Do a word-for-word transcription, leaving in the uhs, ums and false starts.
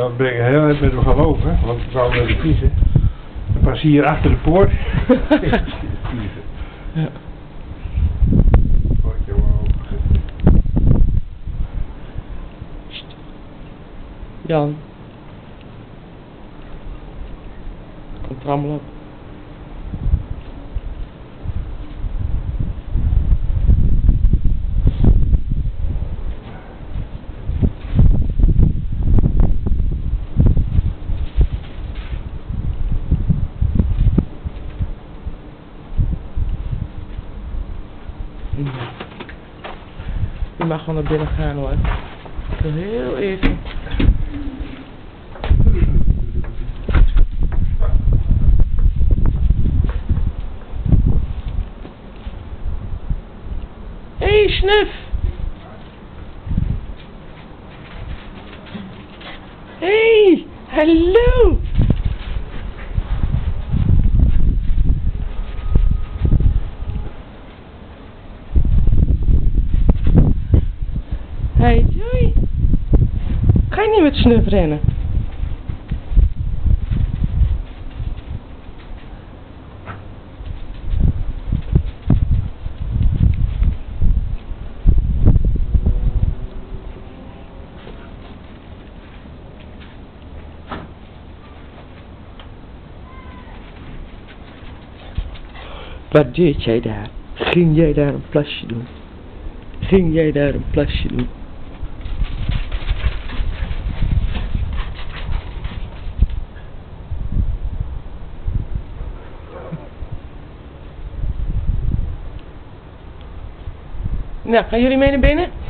dan ben ik heel net met hem gaan lopen, want ik wou met hem kiezen. Dan pas hier achter de poort. Ja. Poortje omhoog. Jan. Komt rammelen op. Je mag gewoon naar binnen gaan hoor. Ik wil heel even. Hé, hey, Snuf! Hé, hey, hallo! Hey, Joey. Ga je niet met Snuf rennen? Wat deed jij daar? Ging jij daar een plasje doen? Ging jij daar een plasje doen? Nou, gaan jullie mee naar binnen?